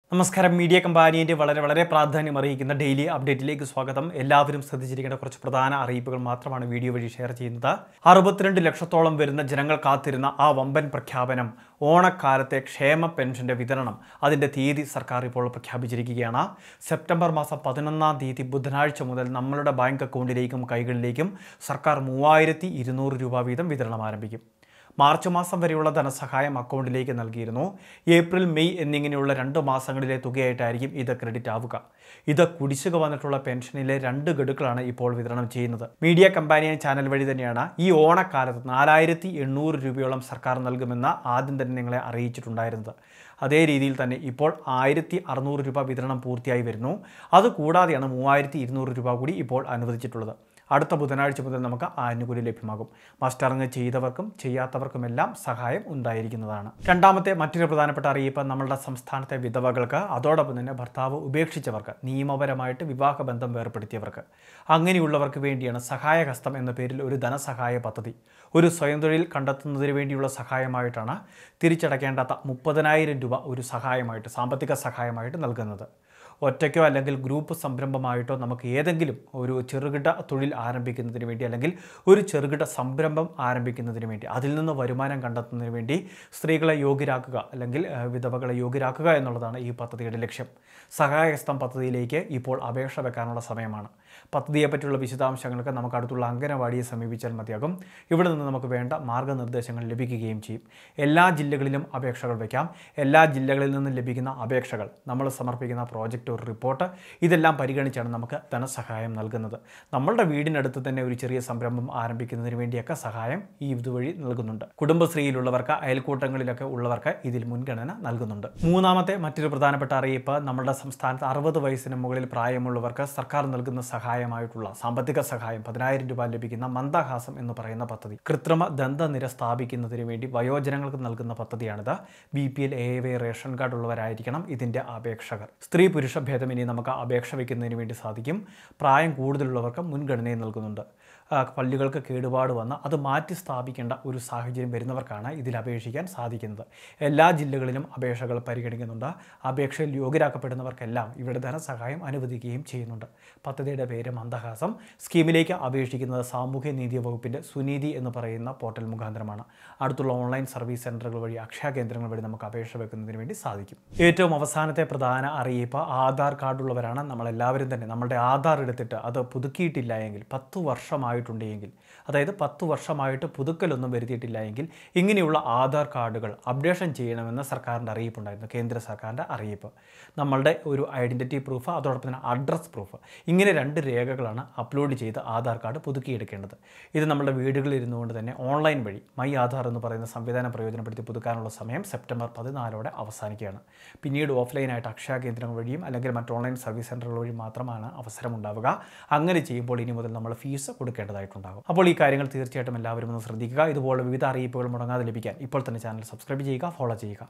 നമസ്കാരം. മീഡിയ കമ്പാനിയുടെ വളരെ പ്രാധാന്യം അറിയിക്കുന്ന ഡെയിലി അപ്ഡേറ്റിലേക്ക് സ്വാഗതം. എല്ലാവരും ശ്രദ്ധിച്ചിരിക്കേണ്ട കുറച്ച് പ്രധാന അറിയിപ്പുകൾ മാത്രമാണ് വീഡിയോ വഴി ഷെയർ ചെയ്യുന്നത്. 62 ലക്ഷത്തോളം വരുന്ന ജനങ്ങൾ കാത്തിരുന്ന ആ വമ്പൻ പ്രഖ്യാപനം, ഓണക്കാലത്തെ ക്ഷേമ പെൻഷന്റെ വിതരണം, അതിന്റെ തീയതി സർക്കാർ ഇപ്പോൾ പ്രഖ്യാപിച്ചിരിക്കുകയാണ്. സെപ്റ്റംബർ മാസം 11-ാം തീയതി ബുധനാഴ്ച മുതൽ നമ്മളുടെ ബാങ്ക് അക്കൗണ്ടിലേക്കും കൈകളിലേക്കും സർക്കാർ 3200 രൂപ വീതം വിതരണം ആരംഭിക്കും. മാർച്ച് മാസം വരെയുള്ള ധനസഹായം അക്കൗണ്ടിലേക്ക് നൽകിയിരുന്നു. ഏപ്രിൽ, മെയ് എന്നിങ്ങനെയുള്ള 2 മാസങ്ങളിലെ തുകയായിട്ടായിരിക്കും ഇത് ക്രെഡിറ്റ് ആവുക. ഇത് കുടിശ്ശിക വന്നിട്ടുള്ള പെൻഷനിലെ 2 ഗഡുക്കളാണ് ഇപ്പോൾ വിതരണം ചെയ്യുന്നത്. മീഡിയ കമ്പാനിയൻ ചാനൽ വഴി തന്നെയാണ് ഈ ഓണക്കാലത്ത് 4800 രൂപയോളം സർക്കാർ നൽകുമെന്ന് ആദ്യം തന്നെ നിങ്ങളെ അറിയിച്ചിട്ടുണ്ടായിരുന്നത്. അതേ രീതിയിൽ തന്നെ ഇപ്പോൾ 1600 രൂപ വിതരണം പൂർത്തിയായി വരുന്നു. അതുകൂടാതെയാണ് 3200 രൂപ കൂടി ഇപ്പോൾ അനുവദിച്ചിട്ടുള്ളത്. അടുത്ത ബുധനാഴ്ച മുതൽ നമുക്ക് ആനുകൂല്യം ലഭ്യമാകും. മസ്റ്ററിങ് ചെയ്തവർക്കും ചെയ്യാത്തവർക്കുമെല്ലാം സഹായം ഉണ്ടായിരിക്കുന്നതാണ്. രണ്ടാമത്തെ മറ്റൊരു പ്രധാനപ്പെട്ട അറിയിപ്പ്, നമ്മളുടെ സംസ്ഥാനത്തെ വിധവകൾക്ക്, അതോടൊപ്പം തന്നെ ഭർത്താവ് ഉപേക്ഷിച്ചവർക്ക്, നിയമപരമായിട്ട് വിവാഹബന്ധം വേർപ്പെടുത്തിയവർക്ക്, അങ്ങനെയുള്ളവർക്ക് വേണ്ടിയാണ് സഹായഹസ്തം എന്ന പേരിൽ ഒരു ധനസഹായ പദ്ധതി. ഒരു സ്വയം തൊഴിൽ കണ്ടെത്തുന്നതിന് വേണ്ടിയുള്ള സഹായമായിട്ടാണ് തിരിച്ചടയ്ക്കേണ്ടാത്ത 30,000 രൂപ ഒരു സഹായമായിട്ട്, സാമ്പത്തിക സഹായമായിട്ട് നൽകുന്നത്. ഒറ്റയ്ക്കോ അല്ലെങ്കിൽ ഗ്രൂപ്പ് സംരംഭമായിട്ടോ നമുക്ക് ഏതെങ്കിലും ഒരു ചെറുകിട തൊഴിൽ ആരംഭിക്കുന്നതിന് വേണ്ടി, അല്ലെങ്കിൽ ഒരു ചെറുകിട സംരംഭം ആരംഭിക്കുന്നതിന് വേണ്ടി, അതിൽ നിന്ന് വരുമാനം കണ്ടെത്തുന്നതിന് വേണ്ടി സ്ത്രീകളെ യോഗ്യരാക്കുക, അല്ലെങ്കിൽ വിധവകളെ യോഗ്യരാക്കുക എന്നുള്ളതാണ് ഈ പദ്ധതിയുടെ ലക്ഷ്യം. സഹായഹസ്തം പദ്ധതിയിലേക്ക് ഇപ്പോൾ അപേക്ഷ വെക്കാനുള്ള സമയമാണ്. പദ്ധതിയെപ്പറ്റിയുള്ള വിശദാംശങ്ങൾക്ക് നമുക്ക് അടുത്തുള്ള അംഗനവാടിയെ സമീപിച്ചാൽ മതിയാകും. ഇവിടെ നിന്ന് നമുക്ക് വേണ്ട മാർഗ്ഗനിർദ്ദേശങ്ങൾ ലഭിക്കുകയും ചെയ്യും. എല്ലാ ജില്ലകളിലും അപേക്ഷകൾ വയ്ക്കാം. എല്ലാ ജില്ലകളിൽ നിന്നും ലഭിക്കുന്ന അപേക്ഷകൾ, നമ്മൾ സമർപ്പിക്കുന്ന പ്രോജക്റ്റ്, ഒരു റിപ്പോർട്ട്, ഇതെല്ലാം പരിഗണിച്ചാണ് നമുക്ക് ധനസഹായം നൽകുന്നത്. നമ്മളുടെ വീടിനടുത്ത് തന്നെ ഒരു ചെറിയ സംരംഭം ആരംഭിക്കുന്നതിന് വേണ്ടിയൊക്കെ സഹായം ഈ ഇതുവഴി നൽകുന്നുണ്ട്. കുടുംബശ്രീയിലുള്ളവർക്ക്, അയൽക്കൂട്ടങ്ങളിലൊക്കെ ഉള്ളവർക്ക് ഇതിൽ മുൻഗണന നൽകുന്നുണ്ട്. മൂന്നാമത്തെ മറ്റൊരു പ്രധാനപ്പെട്ട അറിയിപ്പ്, നമ്മുടെ സംസ്ഥാനത്ത് 60 വയസ്സിന് മുകളിൽ പ്രായമുള്ളവർക്ക് സർക്കാർ നൽകുന്ന സഹായമായിട്ടുള്ള സാമ്പത്തിക സഹായം 10,000 രൂപ ലഭിക്കുന്ന മന്ദഹാസം എന്ന് പറയുന്ന പദ്ധതി. കൃത്രിമ ദന്തനിര സ്ഥാപിക്കുന്നതിന് വേണ്ടി വയോജനങ്ങൾക്ക് നൽകുന്ന പദ്ധതിയാണിത്. BPL, AAY റേഷൻ കാർഡ് ഉള്ളവരായിരിക്കണം ഇതിൻ്റെ അപേക്ഷകർ. സ്ത്രീ പുരുഷ ഭേദമന്യേ നമുക്ക് അപേക്ഷ വയ്ക്കുന്നതിന് വേണ്ടി സാധിക്കും. പ്രായം കൂടുതലുള്ളവർക്ക് മുൻഗണനയും നൽകുന്നുണ്ട്. പല്ലുകൾക്ക് കേടുപാട് വന്ന് അത് മാറ്റി സ്ഥാപിക്കേണ്ട ഒരു സാഹചര്യം വരുന്നവർക്കാണ് ഇതിൽ അപേക്ഷിക്കാൻ സാധിക്കുന്നത്. എല്ലാ ജില്ലകളിലും അപേക്ഷകൾ പരിഗണിക്കുന്നുണ്ട്. അപേക്ഷയിൽ യോഗ്യരാക്കപ്പെടുന്നവർക്കെല്ലാം ഇവിടെ ധനസഹായം അനുവദിക്കുകയും ചെയ്യുന്നുണ്ട്. പദ്ധതിയുടെ പേര് മന്ദഹാസം. സ്കീമിലേക്ക് അപേക്ഷിക്കുന്നത് സാമൂഹ്യ നീതി വകുപ്പിൻ്റെ സുനീതി എന്ന് പറയുന്ന പോർട്ടൽ മുഖാന്തരമാണ്. അടുത്തുള്ള ഓൺലൈൻ സർവീസ് സെൻ്ററുകൾ വഴി, അക്ഷയ കേന്ദ്രങ്ങൾ വഴി നമുക്ക് അപേക്ഷ വെക്കുന്നതിന് വേണ്ടി സാധിക്കും. ഏറ്റവും അവസാനത്തെ പ്രധാന അറിയിപ്പ്, ആധാർ കാർഡുള്ളവരാണ് നമ്മളെല്ലാവരും തന്നെ. നമ്മളുടെ ആധാർ എടുത്തിട്ട് അത് പുതുക്കിയിട്ടില്ല എങ്കിൽ, 10 വർഷമായിട്ടുണ്ടെങ്കിൽ, അതായത് 10 വർഷമായിട്ട് പുതുക്കലൊന്നും വരുത്തിയിട്ടില്ല എങ്കിൽ, ഇങ്ങനെയുള്ള ആധാർ കാർഡുകൾ അപ്ഡേഷൻ ചെയ്യണമെന്ന് സർക്കാരിൻ്റെ അറിയിപ്പുണ്ടായിരുന്നു. കേന്ദ്ര സർക്കാരിൻ്റെ അറിയിപ്പ്. നമ്മളുടെ ഒരു ഐഡൻറ്റിറ്റി പ്രൂഫ്, അതോടൊപ്പം തന്നെ അഡ്രസ് പ്രൂഫ്, ഇങ്ങനെ 2 രേഖകളാണ് അപ്ലോഡ് ചെയ്ത് ആധാർ കാർഡ് പുതുക്കിയെടുക്കേണ്ടത്. ഇത് നമ്മുടെ വീടുകളിൽ ഇരുന്നുകൊണ്ട് തന്നെ ഓൺലൈൻ വഴി മൈ ആധാർ എന്ന് പറയുന്ന സംവിധാനം പ്രയോജനപ്പെടുത്തി പുതുക്കാനുള്ള സമയം സെപ്റ്റംബർ 14 അവസാനിക്കുകയാണ്. പിന്നീട് ഓഫ്ലൈനായിട്ട് അക്ഷയ കേന്ദ്രങ്ങൾ വഴിയും അല്ലെങ്കിൽ മറ്റ് ഓൺലൈൻ സർവീസ് സെൻ്ററുകൾ വഴി മാത്രമാണ് അവസരം ഉണ്ടാവുക. അങ്ങനെ ചെയ്യുമ്പോൾ ഇനി മുതൽ നമ്മൾ ഫീസ് കൊടുക്കേണ്ടതായിട്ടുണ്ടാകും. അപ്പോൾ ഈ കാര്യങ്ങൾ തീർച്ചയായിട്ടും എല്ലാവരും ഒന്ന് ശ്രദ്ധിക്കുക. ഇതുപോലെ വിവിധ അറിയിപ്പുകൾ മുടങ്ങാതെ ലഭിക്കാൻ ഇപ്പോൾ തന്നെ ചാനൽ സബ്സ്ക്രൈബ് ചെയ്യുക, ഫോളോ ചെയ്യുക.